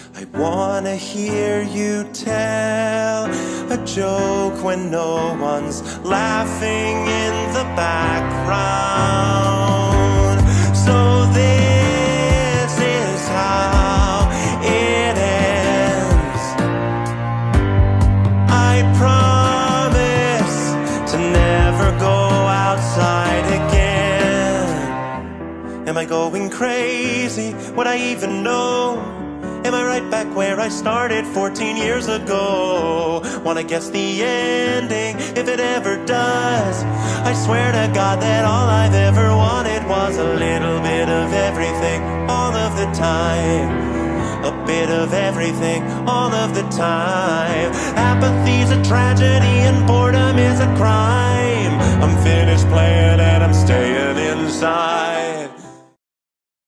I wanna hear you tell a joke when no one's laughing in the background. So this is how it ends. I promise to never go outside again. Am I going crazy? Would I even know? Am I right back where I started 14 years ago? Wanna guess the ending, if it ever does. I swear to God that all I've ever wanted was a little bit of everything, all of the time. A bit of everything, all of the time. Apathy's a tragedy and boredom is a crime. I'm finished playing and I'm staying inside.